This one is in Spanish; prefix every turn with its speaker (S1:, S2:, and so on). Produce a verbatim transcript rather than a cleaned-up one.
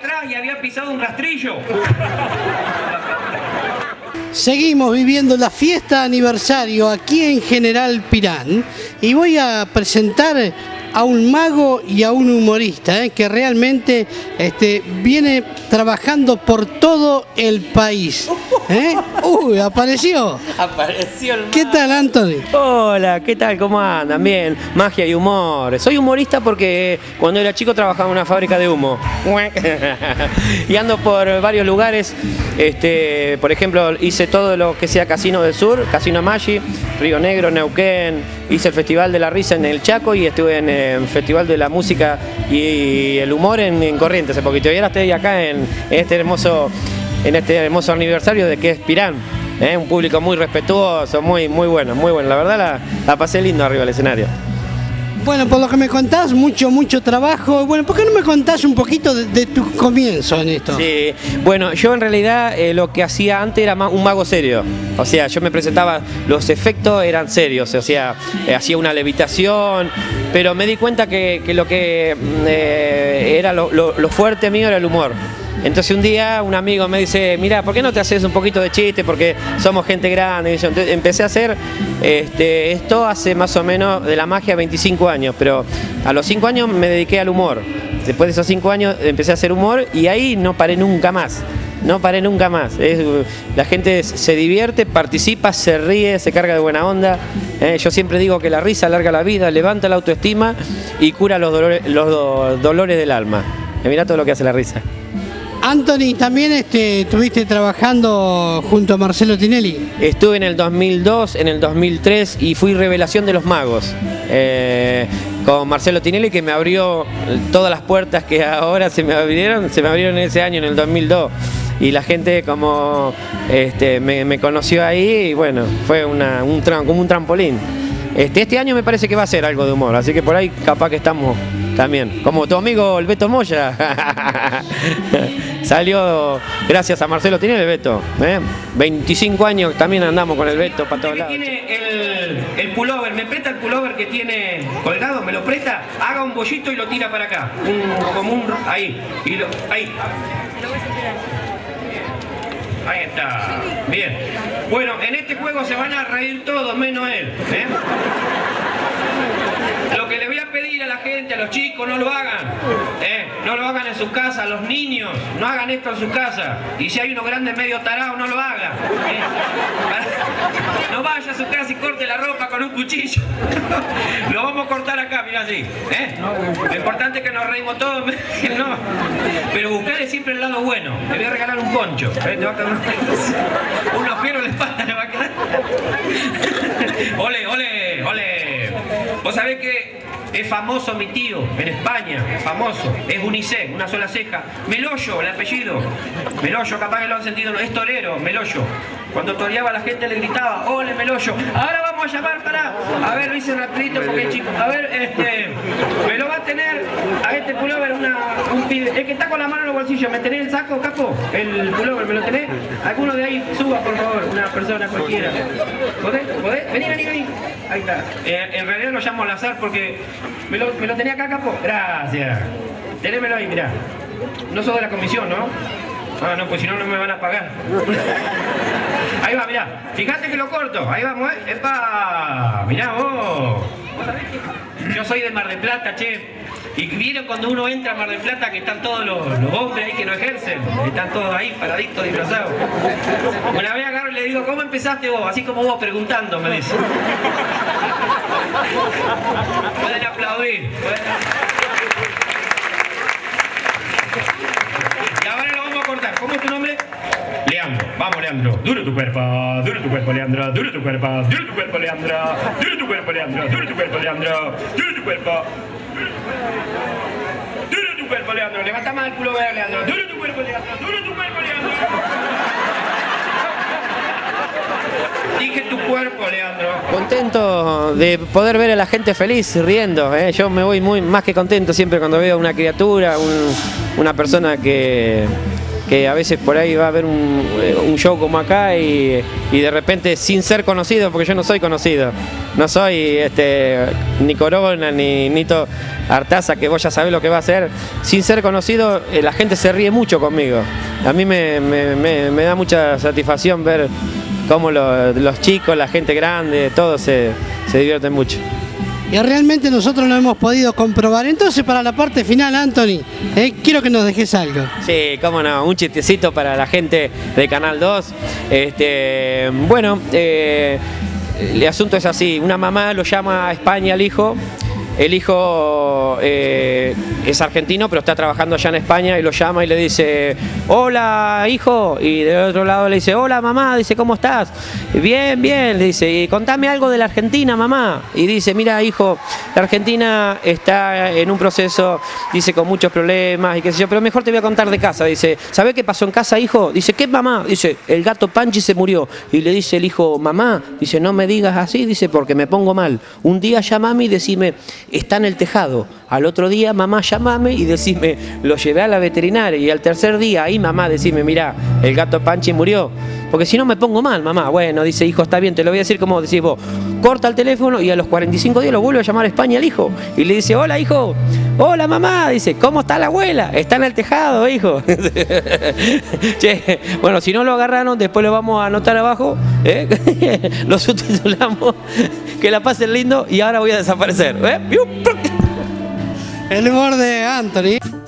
S1: atrás y había pisado un rastrillo.
S2: Seguimos viviendo la fiesta de aniversario aquí en General Pirán y voy a presentar a un mago y a un humorista, ¿eh? que realmente este, viene trabajando por todo el país. ¿eh? Uy, apareció.
S3: Apareció el mago.
S2: ¿Qué tal, Anthony?
S3: Hola, ¿qué tal? ¿Cómo andan? Bien, magia y humor. Soy humorista porque cuando era chico trabajaba en una fábrica de humo. Y ando por varios lugares. Este, por ejemplo, hice todo lo que sea Casino del Sur, Casino Maggi, Río Negro, Neuquén. Hice el Festival de la Risa en el Chaco y estuve en el Festival de la Música y el Humor en, en Corrientes hace poquito. Y ahora estoy acá en, en este hermoso, en este hermoso aniversario de que es Pirán. ¿eh? Un público muy respetuoso, muy, muy bueno, muy bueno. La verdad la, la pasé lindo arriba del escenario.
S2: Bueno, por lo que me contás, mucho, mucho trabajo. Bueno, ¿por qué no me contás un poquito de, de tu comienzo en esto?
S3: Sí, bueno, yo en realidad eh, lo que hacía antes era un mago serio. O sea, yo me presentaba, los efectos eran serios, o sea, eh, hacía una levitación, pero me di cuenta que, que lo que eh, era lo, lo, lo fuerte mío era el humor. Entonces un día un amigo me dice, mira, ¿por qué no te haces un poquito de chiste? Porque somos gente grande. Y yo entonces empecé a hacer este, esto hace más o menos de la magia veinticinco años, pero a los cinco años me dediqué al humor. Después de esos cinco años empecé a hacer humor y ahí no paré nunca más. No paré nunca más. Es, la gente se divierte, participa, se ríe, se carga de buena onda. Eh, yo siempre digo que la risa alarga la vida, levanta la autoestima y cura los dolores, los do, dolores del alma. Y mirá todo lo que hace la risa.
S2: Anthony, también este, estuviste trabajando junto a Marcelo Tinelli.
S3: Estuve en el dos mil dos, en el dos mil tres y fui revelación de los magos. Eh, con Marcelo Tinelli, que me abrió todas las puertas que ahora se me abrieron, se me abrieron ese año, en el dos mil dos. Y la gente como este, me, me conoció ahí y bueno, fue una, un, como un trampolín. Este, este año me parece que va a ser algo de humor, así que por ahí capaz que estamos también. Como tu amigo el Beto Moya. Salió gracias a Marcelo Tinelli el Beto. ¿eh? veinticinco años también andamos con el Beto para todos lados.
S1: Tiene el, el pullover, me presta el pullover que tiene colgado, me lo presta, haga un bollito y lo tira para acá. Un, como un, ahí, y lo, ahí. Ahí está. Bien. Bueno, en este juego se van a reír todos, menos él. ¿eh? Lo que le voy a pedir a la gente, a los chicos, no lo hagan. ¿eh? No lo hagan en su casa, a los niños, no hagan esto en su casa. Y si hay unos grandes medio tarados, no lo hagan. ¿eh? No vaya a su casa y corte la ropa con un cuchillo. Lo vamos a cortar acá, mirá así. ¿eh? Lo importante es que nos reímos todos. no. Pero buscarle siempre el lado bueno. Te voy a regalar un poncho. ¿eh? Te va a quedar un ojero en la espalda, le va a quedar. Ole, ole, ole. Vos sabés que es famoso mi tío en España, famoso, es Unicef, una sola ceja. Meloyo, el apellido. Meloyo, capaz que lo han sentido, es torero, Meloyo. Cuando toreaba la gente le gritaba, ole Meloyo. Ahora vamos a llamar para, a ver, lo hice rapidito porque chico, a ver, este, me lo va a tener a este pullover una, un pibe, el que está con la mano en los bolsillos, ¿me tenés el saco, capo? El pullover, ¿me lo tenés? Alguno de ahí, suba por favor, una persona cualquiera. ¿Podés? ¿Podés? Vení, vení, vení. Ahí está. Eh, en realidad lo llamo al azar porque me lo, me lo tenía acá, capo. Gracias. Tenémelo ahí, mirá. No sos de la comisión, ¿no? Ah, no, pues si no, no me van a pagar. Ahí va, mirá. Fíjate que lo corto. Ahí vamos, ¿eh? ¡Epa! Mirá vos. ¿Vos sabés que yo soy de Mar del Plata, che? Y vieron cuando uno entra a Mar del Plata que están todos los, los hombres ahí que no ejercen. Están todos ahí, paraditos, disfrazados. Una vez agarro y le digo, ¿cómo empezaste vos? Así como vos preguntando, me dice. Pueden aplaudir. Pueden... Y ahora lo vamos a cortar. ¿Cómo es tu nombre? Leandro. Vamos, Leandro. Duro tu cuerpo, duro tu cuerpo, Leandro. Duro tu cuerpo, duro tu cuerpo, Leandro. Duro tu cuerpo, Leandro. Duro tu cuerpo, Leandro. Duro tu cuerpo. Duro tu cuerpo, Leandro. Levanta más el culo, Leandro. Duro tu cuerpo, Leandro. Duro tu cuerpo, Leandro. Dije tu cuerpo, Leandro.
S3: Contento de poder ver a la gente feliz, riendo. ¿eh? Yo me voy muy más que contento siempre cuando veo a una criatura, un, una persona que... que a veces por ahí va a haber un, un show como acá y, y de repente sin ser conocido, porque yo no soy conocido, no soy este, ni Corona ni Nito Artaza, que vos ya sabés lo que va a hacer, sin ser conocido eh, la gente se ríe mucho conmigo. A mí me, me, me, me da mucha satisfacción ver cómo lo, los chicos, la gente grande, todos se, se divierten mucho.
S2: Y realmente nosotros lo hemos podido comprobar. Entonces, para la parte final, Anthony, eh, quiero que nos dejes algo.
S3: Sí, cómo no, un chistecito para la gente de Canal dos. Este, bueno, eh, el asunto es así, una mamá lo llama a España al hijo. El hijo eh, es argentino, pero está trabajando allá en España y lo llama y le dice, hola hijo, y del otro lado le dice, hola mamá, dice, ¿cómo estás? Bien, bien, le dice, y contame algo de la Argentina, mamá. Y dice, mira hijo, la Argentina está en un proceso, dice, con muchos problemas y qué sé yo, pero mejor te voy a contar de casa. Dice, ¿sabés qué pasó en casa, hijo? Dice, ¿qué mamá? Dice, el gato Panchi se murió. Y le dice el hijo, mamá, dice, no me digas así, dice, porque me pongo mal. Un día llamame y decime, está en el tejado. Al otro día, mamá, llamame y decime, lo llevé a la veterinaria. Y al tercer día, ahí mamá, decime, mirá, el gato Panchi murió. Porque si no me pongo mal, mamá. Bueno, dice, hijo, está bien, te lo voy a decir como decís vos. Corta el teléfono y a los cuarenta y cinco días lo vuelve a llamar a España al hijo. Y le dice, hola, hijo. Hola, mamá. Dice, ¿cómo está la abuela? Está en el tejado, hijo. Che, bueno, si no lo agarraron, después lo vamos a anotar abajo. ¿eh? Lo subtitulamos. Que la pasen lindo y ahora voy a desaparecer. ¿eh?
S2: El humor de Anthony.